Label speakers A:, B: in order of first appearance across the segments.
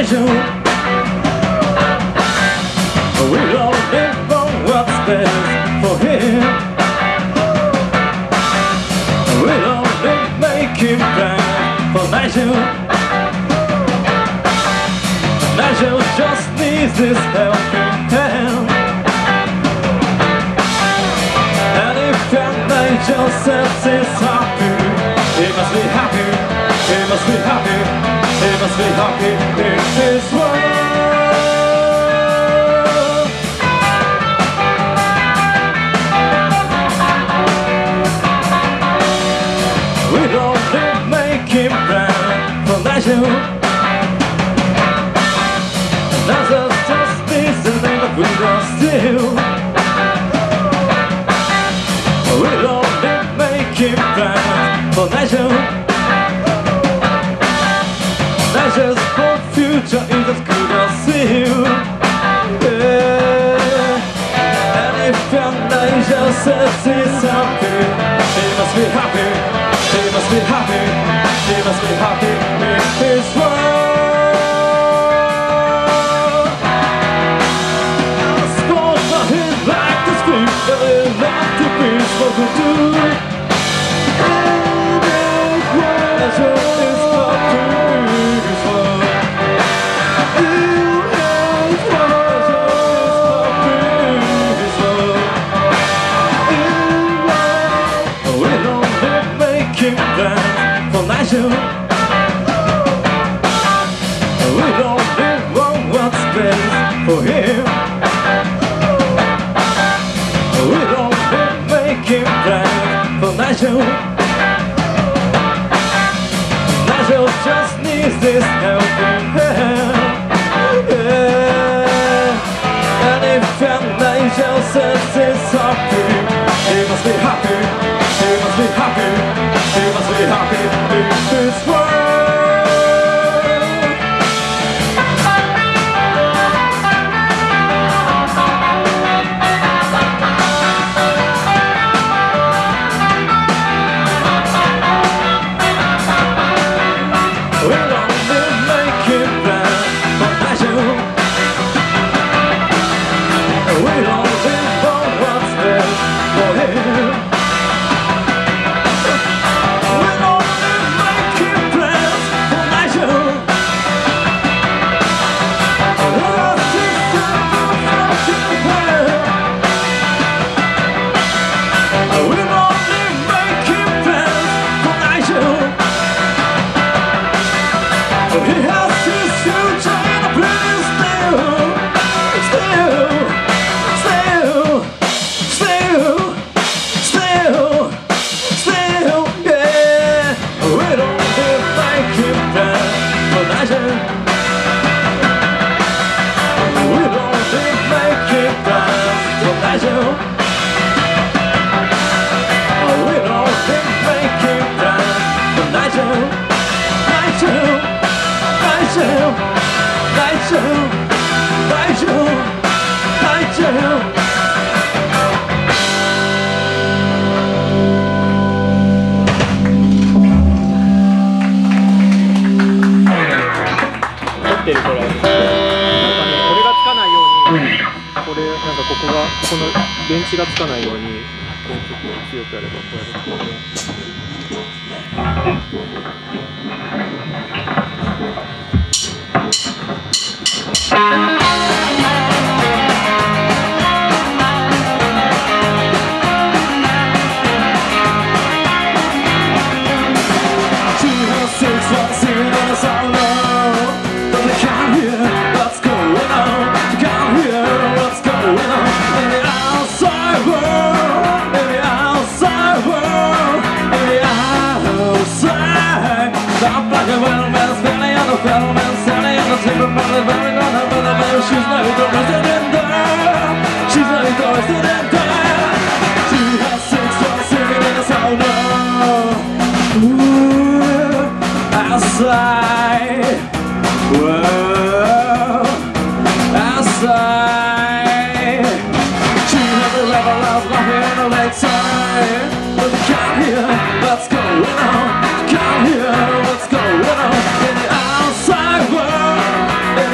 A: you. We don't live on what's best for him. We don't live making plans for Nigel. Nigel just needs this helping hand. And if Nigel says he's happy, he must be happy, he must be happy, he must be happy in this world. We don't live making plans for Nigel. Nigel's just needs to live if we don't steal. We don't live making plans for Nigel. Nigel's whole future is as good as you. Yeah. And if Nigel says he's happy, he must be happy, he must be happy, he must be happy in his world. I suppose that he'd like to speak, but he'd like to be spoken to. Nigel is happy in his world. We don't live making plans for Nigel. We don't live on what's best for him. We don't live making plans for Nigel. Nigel just needs this helping hand. Yeah. And if Nigel says he's happy, he must be happy, he must be happy, he must be happy in this world. We don't live making plans for Nigel. We don't live on what's best for him. We don't live making plans for Nigel. Lost his self-reflection plan. We don't live making plans for Nigel. He has his future in a place still, yeah. We don't live making plans for Nigel. We don't live making plans for Nigel. We don't live making plans for Nigel. Nigel. Nigel, Nigel, Nigel, Nigel.
B: 持ってるこれ。なんかね、これがつかないように、これなんかここがこの電池がつかないように、こうちょっと強くやればこうやるこれ。She's not interested in that. She's not interested in that. She has 6 months sitting in a sauna. Ooh, outside. Whoa, outside. She has a level of laughing in the lakeside. But come here, what's going on? Come here, what's going on? In the outside world.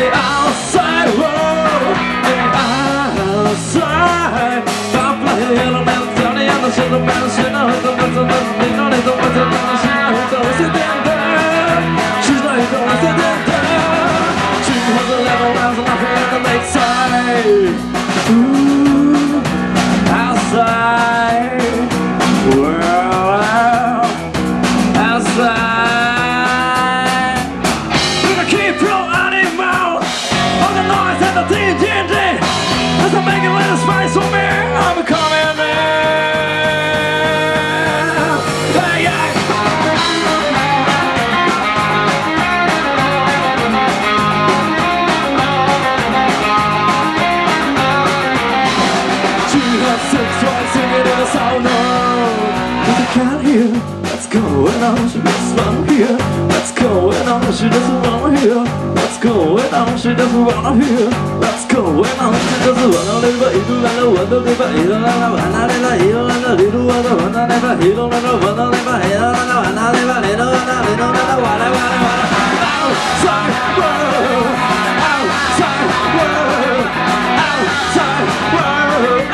A: here. Let's go and on, she doesn't wanna hear. Let's go and on, she doesn't wanna hear. Let's go and on, she doesn't wanna hear. Let's go and on, she doesn't wanna live. I don't wanna live. I don't wanna live. I don't wanna live. I don't wanna live. I don't wanna live. I don't wanna live. I don't wanna live. Outside world, outside world, outside world,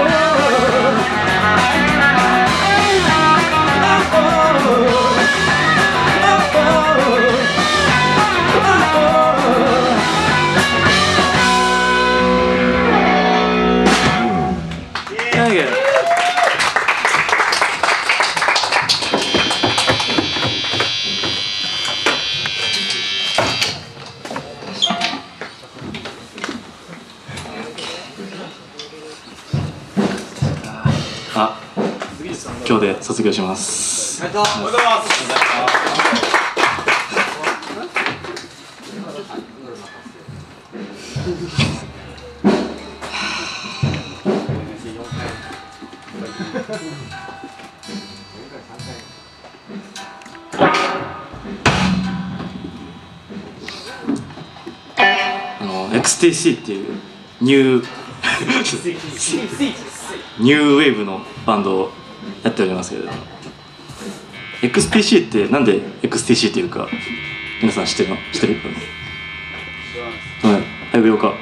A: 今日で卒業します。おめでとうございます。XTC っていうニューウェーブのバンドをやっておりますけれども、 XTC ってなんで XTC っていうか皆さん知ってるかな？はい、早く言おうか。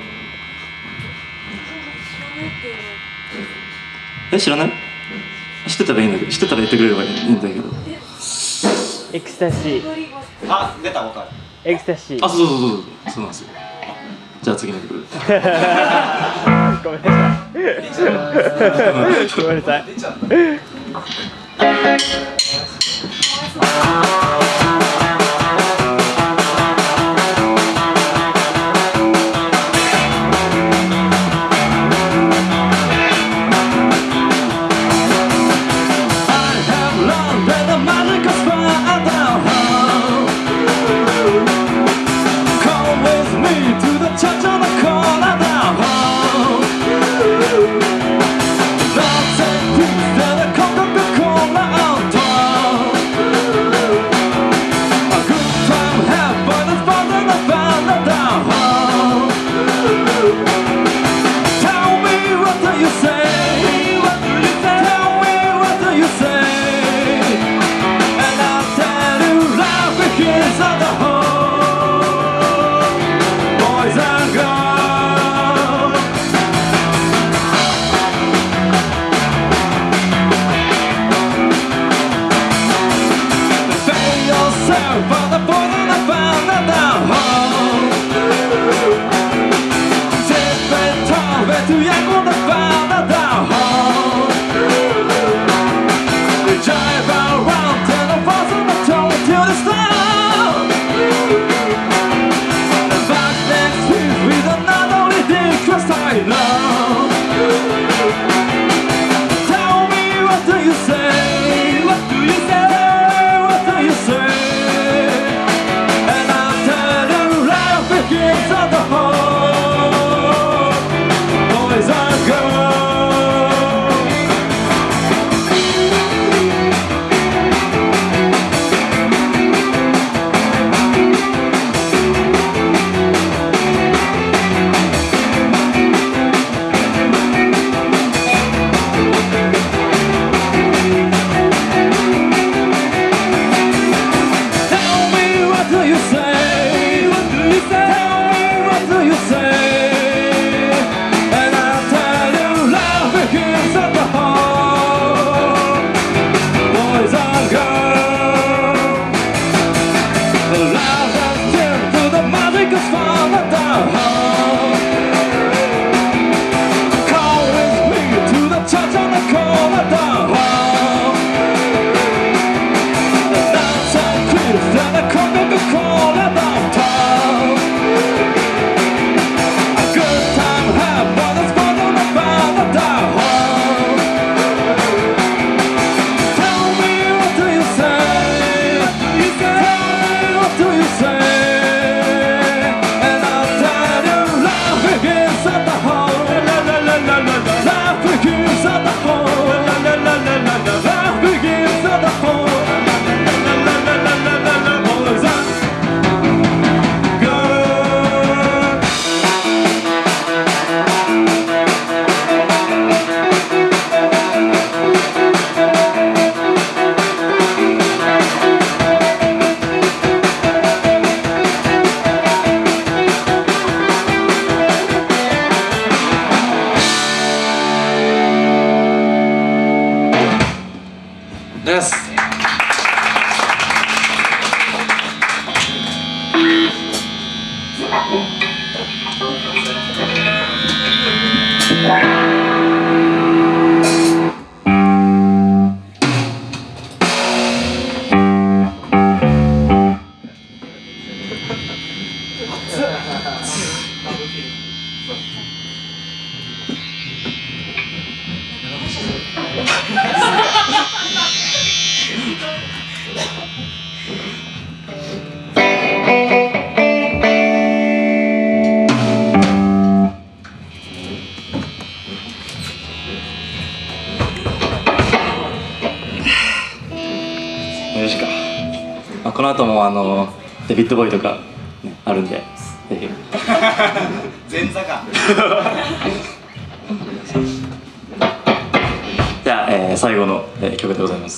A: 知らない？知ってたらいいんだけど、知ってたら言ってくれればいいんだけど。
B: エクスタシー。
C: あ、出た、わかる。
B: エクスタシー。
A: あ、そうなんですよ。じゃあ次の曲。
B: ごめんなさい。ごめんなさい。
D: です。よしか。この後もデビッド・ボーイとか、ね、あるんで、ぜひ。
C: 前座か。
D: じゃあ、最後の、曲でございます。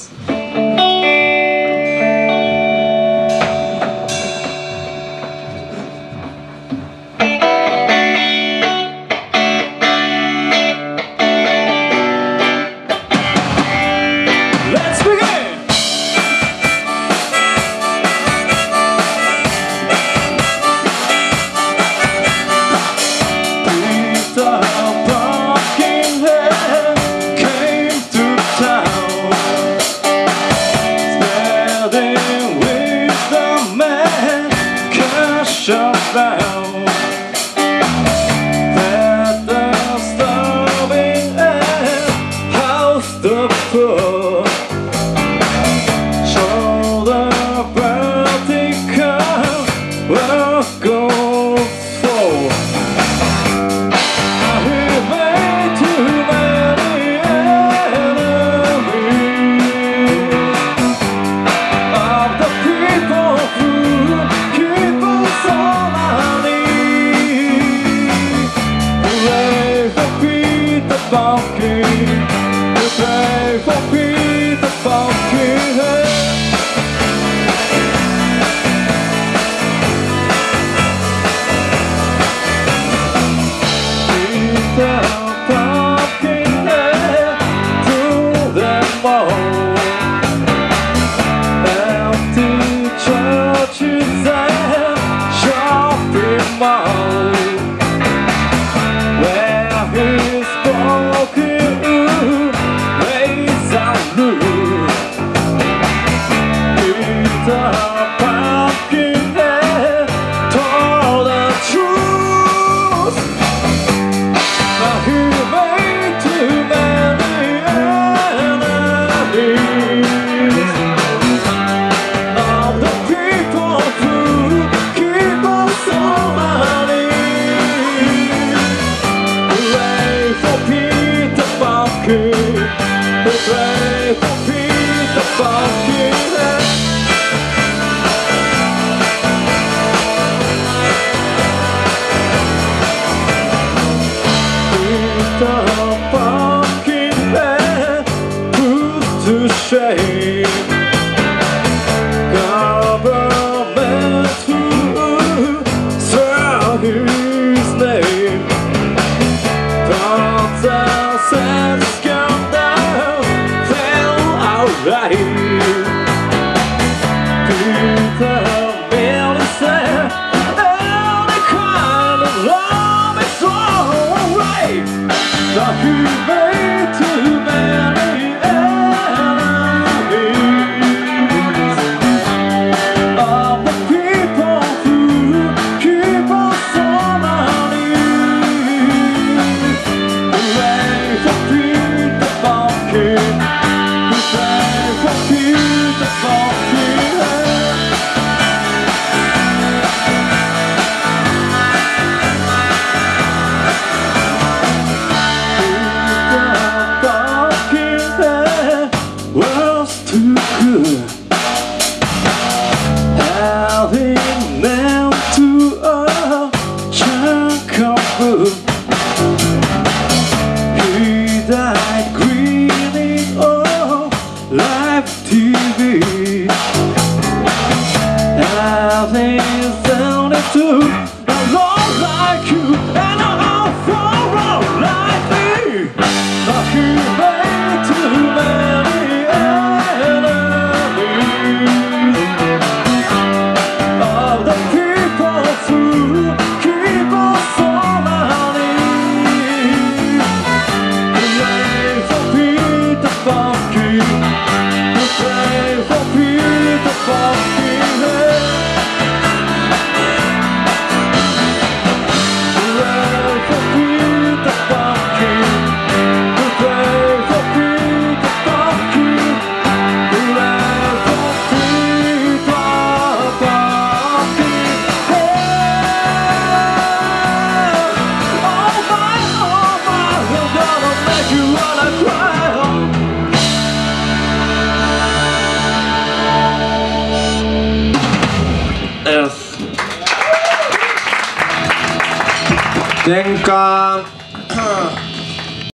E: 転換